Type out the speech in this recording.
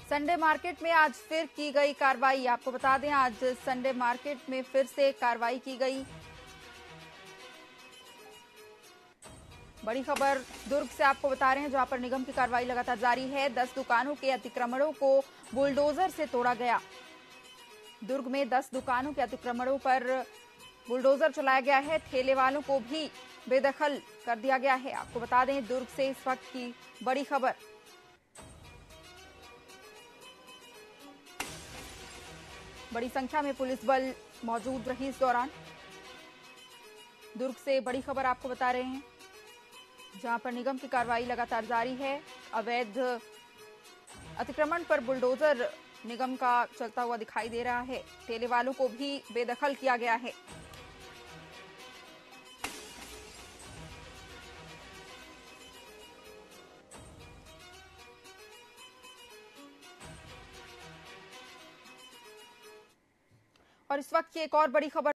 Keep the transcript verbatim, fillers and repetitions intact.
Sunday market में आज फिर की गई कार्रवाई। आपको बता दें, आज संडे मार्केट में फिर से कार्रवाई की गई। बड़ी खबर दुर्ग से आपको बता रहे हैं, जहां पर निगम की कार्रवाई लगातार जारी है। दस दुकानों के अतिक्रमणों को बुलडोजर से तोड़ा गया। दुर्ग में दस दुकानों के अतिक्रमणों पर बुलडोजर चलाया गया है। ठेले वालों को भी बेदखल कर दिया गया है। आपको बता दें, दुर्ग से इस वक्त की बड़ी खबर। बड़ी संख्या में पुलिस बल मौजूद रही इस दौरान। दुर्ग से बड़ी खबर आपको बता रहे हैं, जहां पर निगम की कार्रवाई लगातार जारी है। अवैध अतिक्रमण पर बुलडोजर निगम का चलता हुआ दिखाई दे रहा है। ठेले वालों को भी बेदखल किया गया है। और इस वक्त की एक और बड़ी खबर